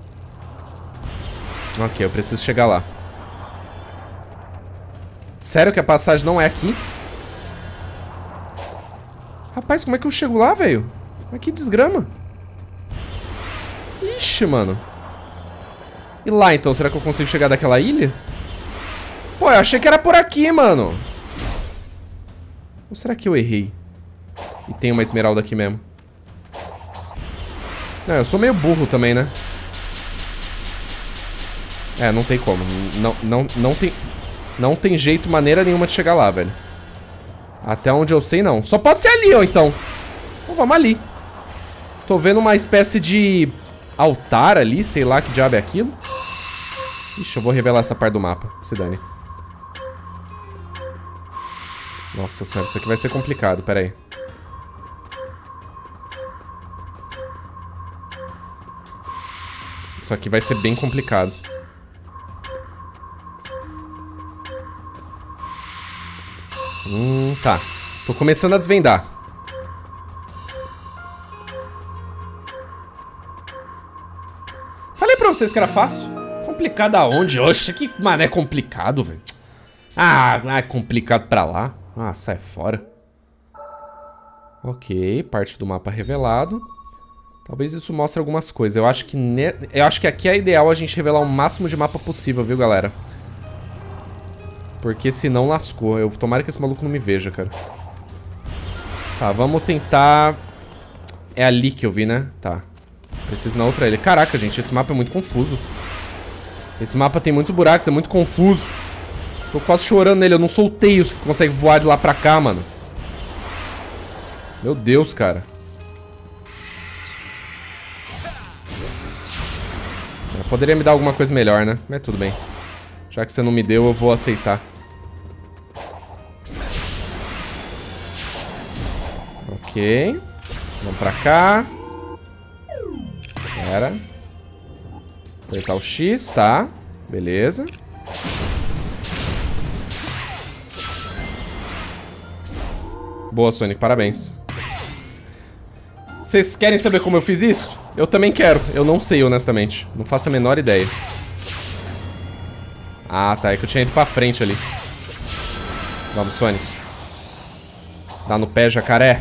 Ok, eu preciso chegar lá. Sério que a passagem não é aqui? Rapaz, como é que eu chego lá, velho? Mas que desgrama. Ixi, mano. E lá, então? Será que eu consigo chegar daquela ilha? Pô, eu achei que era por aqui, mano. Ou será que eu errei? E tem uma esmeralda aqui mesmo. Não, eu sou meio burro também, né? É, não tem como. Não, não, não tem... Não tem jeito, maneira nenhuma de chegar lá, velho. Até onde eu sei, não. Só pode ser ali, ó, então. Então vamos ali. Tô vendo uma espécie de altar ali, sei lá que diabo é aquilo. Ixi, eu vou revelar essa parte do mapa. Se dane. Nossa senhora, isso aqui vai ser complicado, pera aí. Isso aqui vai ser bem complicado. Hum, tá. Tô começando a desvendar. Falei pra vocês que era fácil. Complicado aonde? Oxe, que mané complicado, velho. Ah, é complicado pra lá. Ah, sai fora. Ok, parte do mapa revelado. Talvez isso mostre algumas coisas. Eu acho que ne... eu acho que aqui é ideal a gente revelar o máximo de mapa possível, viu, galera? Porque senão lascou. Eu tomara que esse maluco não me veja, cara. Tá, vamos tentar... É ali que eu vi, né? Tá. Preciso na outra ilha. Caraca, gente, esse mapa é muito confuso. Esse mapa tem muitos buracos, é muito confuso. Tô quase chorando nele, eu não soltei os que conseguem voar de lá pra cá, mano. Meu Deus, cara. Eu poderia me dar alguma coisa melhor, né? Mas tudo bem. Já que você não me deu, eu vou aceitar. Ok. Vamos pra cá. Espera. Apertar o X, tá. Beleza. Boa, Sonic, parabéns. Vocês querem saber como eu fiz isso? Eu também quero, eu não sei, honestamente. Não faço a menor ideia. Ah, tá, é que eu tinha ido pra frente ali. Vamos, Sonic. Dá no pé, jacaré.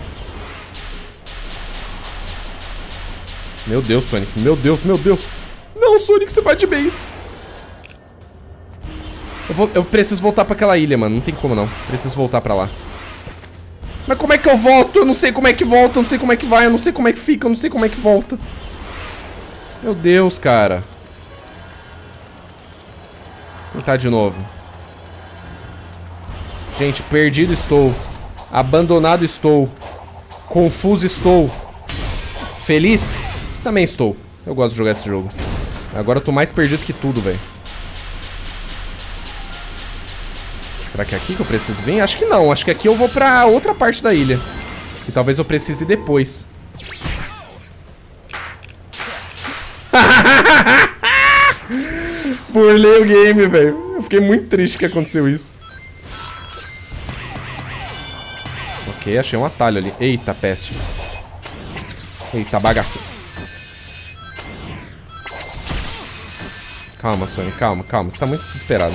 Meu Deus, Sonic, meu Deus, meu Deus. Não, Sonic, você vai de base. Eu, vou, eu preciso voltar pra aquela ilha, mano, não tem como não. Preciso voltar pra lá. Mas como é que eu volto? Eu não sei como é que volta, eu não sei como é que vai, eu não sei como é que fica, eu não sei como é que volta. Meu Deus, cara. Vou tentar de novo. Gente, perdido estou. Abandonado estou. Confuso estou. Feliz? Também estou. Eu gosto de jogar esse jogo. Agora eu tô mais perdido que tudo, velho. Será que é aqui que eu preciso vir? Acho que não. Acho que aqui eu vou pra outra parte da ilha. Que talvez eu precise depois. Burlei o game, velho. Eu fiquei muito triste que aconteceu isso. Ok, achei um atalho ali. Eita, peste. Eita, bagaço. Calma, Sonic, calma, calma. Você tá muito desesperado.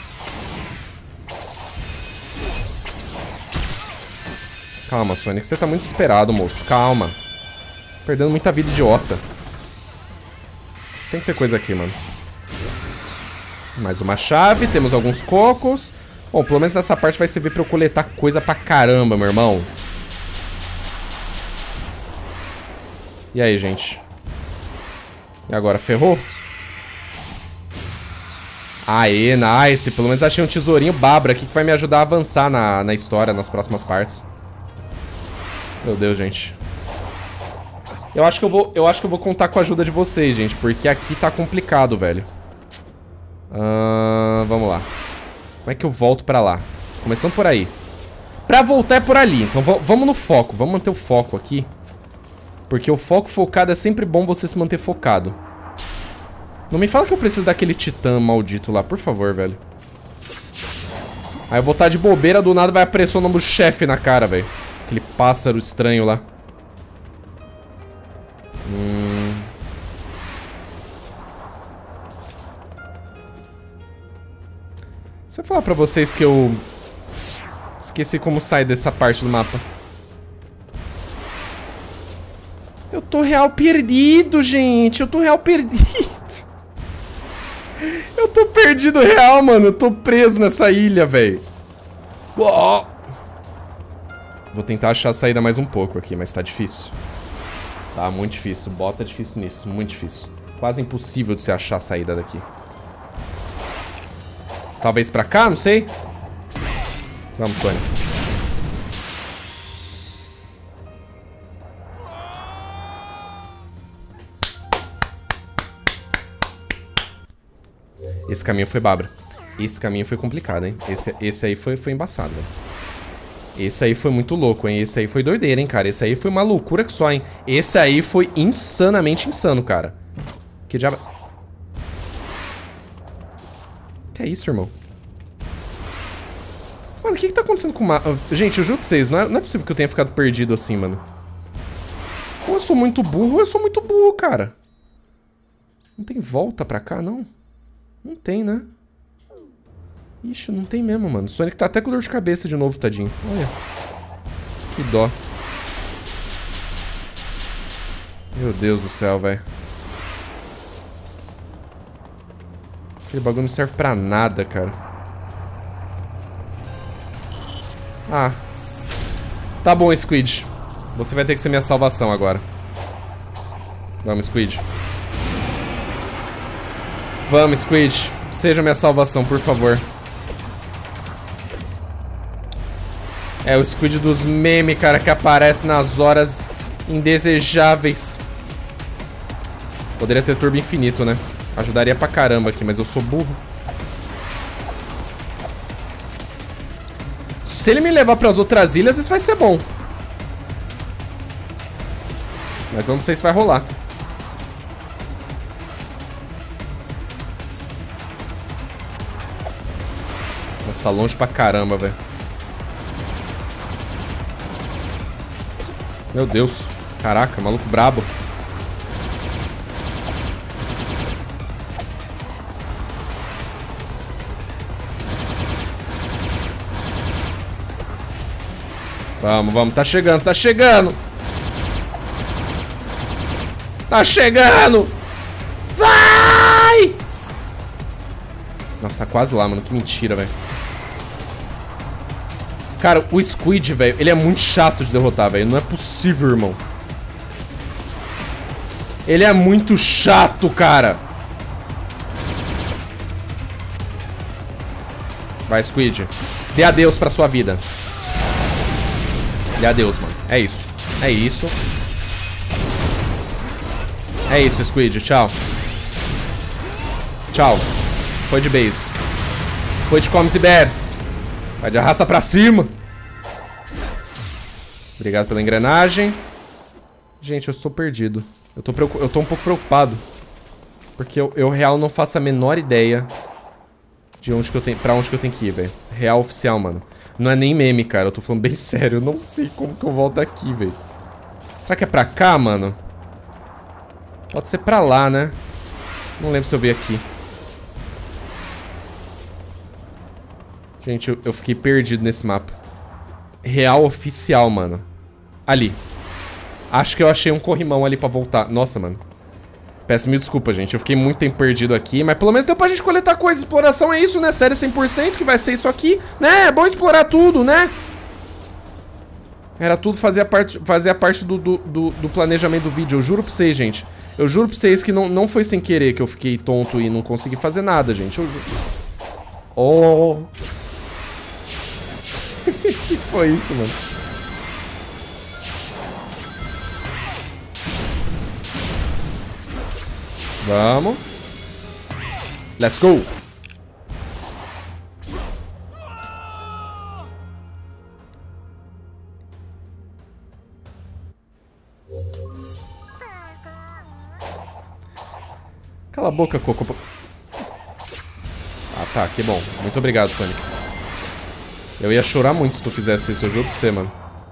Calma, Sonic, você tá muito desesperado, moço. Calma. Perdendo muita vida idiota. Tem que ter coisa aqui, mano. Mais uma chave, temos alguns cocos. Bom, pelo menos nessa parte vai servir pra eu coletar coisa pra caramba, meu irmão. E aí, gente? E agora, ferrou? Aê, nice. Pelo menos achei um tesourinho babra aqui que vai me ajudar a avançar na, na história, nas próximas partes. Meu Deus, gente. Eu acho que eu vou, eu acho que eu vou contar com a ajuda de vocês, gente, porque aqui tá complicado, velho. Uh, vamos lá. Como é que eu volto pra lá? Começando por aí. Pra voltar é por ali. Então vamos no foco. Vamos manter o foco aqui. Porque o foco focado é sempre bom você se manter focado. Não me fala que eu preciso daquele titã maldito lá, por favor, velho. Aí eu vou estar de bobeira, do nada vai aparecer o nome do chefe na cara, velho. Aquele pássaro estranho lá. Hum... Se eu falar pra vocês que eu esqueci como sair dessa parte do mapa. Eu tô real perdido, gente. Eu tô real perdido. Eu tô perdido real, mano. Eu tô preso nessa ilha, velho. Oh. Vou tentar achar a saída mais um pouco aqui, mas tá difícil. Tá muito difícil. Bota difícil nisso. Muito difícil. Quase impossível de você achar a saída daqui. Talvez pra cá, não sei. Vamos, Sonic. Esse caminho foi babra. Esse caminho foi complicado, hein? Esse, esse aí foi, foi embaçado, velho. Esse aí foi muito louco, hein? Esse aí foi doideira, hein, cara? Esse aí foi uma loucura que só, hein? Esse aí foi insanamente insano, cara. Que diabo... Que é isso, irmão? Mano, o que que tá acontecendo com o mapa? Gente, eu juro pra vocês, não é, não é possível que eu tenha ficado perdido assim, mano. Ou eu sou muito burro, ou eu sou muito burro, cara. Não tem volta pra cá, não? Não tem, né? Ixi, não tem mesmo, mano. O Sonic tá até com dor de cabeça de novo, tadinho. Olha. Que dó. Meu Deus do céu, velho. Aquele bagulho não serve pra nada, cara. Ah. Tá bom, Squid. Você vai ter que ser minha salvação agora. Vamos, Squid. Vamos, Squid. Seja minha salvação, por favor. É o Squid dos memes, cara, que aparece nas horas indesejáveis. Poderia ter turbo infinito, né? Ajudaria pra caramba aqui, mas eu sou burro. Se ele me levar pras outras ilhas, isso vai ser bom. Mas eu não sei se vai rolar. Nossa, tá longe pra caramba, velho. Meu Deus. Caraca, maluco brabo. Vamos, vamos. Tá chegando, tá chegando. Tá chegando. Vai! Nossa, tá quase lá, mano. Que mentira, velho. Cara, o Squid, velho, ele é muito chato de derrotar, velho. Não é possível, irmão. Ele é muito chato, cara. Vai, Squid. Dê adeus pra sua vida. Dê adeus, mano. É isso. É isso. É isso, Squid. Tchau. Tchau. Foi de base. Foi de comes e bebes. Vai de arrasta pra cima. Obrigado pela engrenagem. Gente, eu estou perdido. Eu tô, preocup... eu tô um pouco preocupado. Porque eu, eu real não faço a menor ideia de onde que eu tenho, pra onde que eu tenho que ir, velho. Real oficial, mano. Não é nem meme, cara. Eu tô falando bem sério. Eu não sei como que eu volto daqui, velho. Será que é pra cá, mano? Pode ser pra lá, né? Não lembro se eu vi aqui. Gente, eu, eu fiquei perdido nesse mapa. Real oficial, mano. Ali. Acho que eu achei um corrimão ali pra voltar. Nossa, mano. Peço mil desculpas, gente. Eu fiquei muito tempo perdido aqui. Mas pelo menos deu pra gente coletar coisas. Exploração é isso, né? Série cem por cento que vai ser isso aqui. Né? É bom explorar tudo, né? Era tudo fazer a parte, fazer a parte do, do, do, do planejamento do vídeo. Eu juro pra vocês, gente. Eu juro pra vocês que não, não foi sem querer que eu fiquei tonto e não consegui fazer nada, gente. Eu juro. Oh... Que foi isso, mano? Vamos. Let's go. Cala a boca, Coco. Ah, tá. Que bom. Muito obrigado, Sonic. Eu ia chorar muito se tu fizesse isso, eu juro pra você, mano.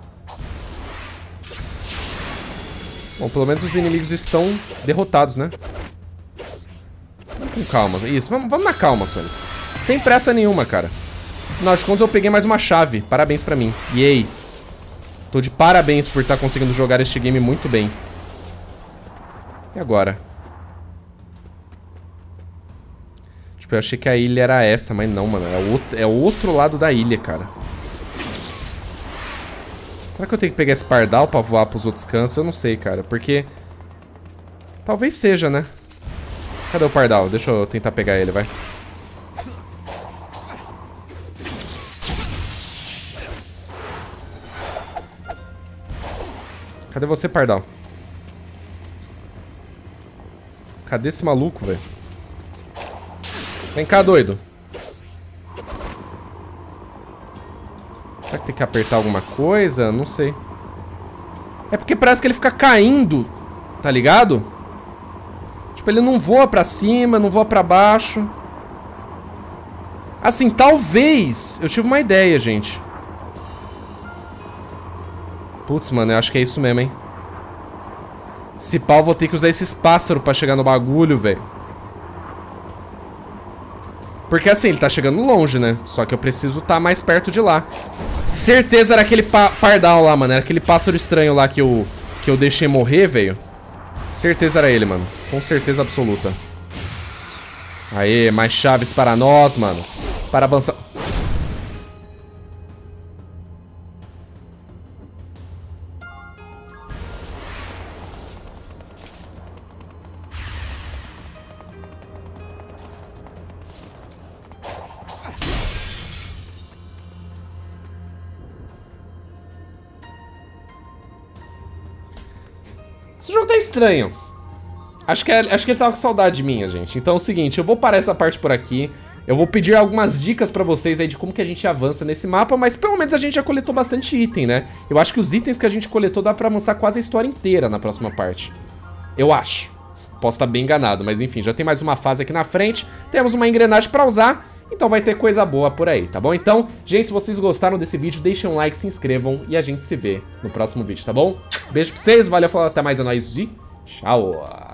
Bom, pelo menos os inimigos estão derrotados, né? Vamos com calma. Isso, vamos, vamos na calma, Sonic. Sem pressa nenhuma, cara. Afinal de contas, eu peguei mais uma chave. Parabéns pra mim. Yay. Tô de parabéns por estar conseguindo jogar este game muito bem. E agora? Tipo, eu achei que a ilha era essa, mas não, mano. É o outro, é o outro lado da ilha, cara. Será que eu tenho que pegar esse pardal pra voar pros outros cantos? Eu não sei, cara. Porque... talvez seja, né? Cadê o pardal? Deixa eu tentar pegar ele, vai. Cadê você, pardal? Cadê esse maluco, velho? Vem cá, doido. Será que tem que apertar alguma coisa? Não sei. É porque parece que ele fica caindo, tá ligado? Tipo, ele não voa pra cima, não voa pra baixo. Assim, talvez... Eu tive uma ideia, gente. Putz, mano, eu acho que é isso mesmo, hein? Se pau, vou ter que usar esses pássaros pra chegar no bagulho, velho. Porque assim, ele tá chegando longe, né? Só que eu preciso estar mais perto de lá. Certeza era aquele pa pardal lá, mano. Era aquele pássaro estranho lá que eu, que eu deixei morrer, velho. Certeza era ele, mano. Com certeza absoluta. Aê, mais chaves para nós, mano. Para avançar... Esse jogo tá estranho. Acho que, é, acho que ele tava com saudade minha, gente. Então é o seguinte, eu vou parar essa parte por aqui. Eu vou pedir algumas dicas pra vocês aí de como que a gente avança nesse mapa, mas pelo menos a gente já coletou bastante item, né? Eu acho que os itens que a gente coletou dá pra avançar quase a história inteira na próxima parte. Eu acho. Posso estar bem enganado, mas enfim, já tem mais uma fase aqui na frente. Temos uma engrenagem pra usar, então vai ter coisa boa por aí, tá bom? Então, gente, se vocês gostaram desse vídeo, deixem um like, se inscrevam e a gente se vê no próximo vídeo, tá bom? Beijo pra vocês, valeu, falou, até mais, é nóis e tchau!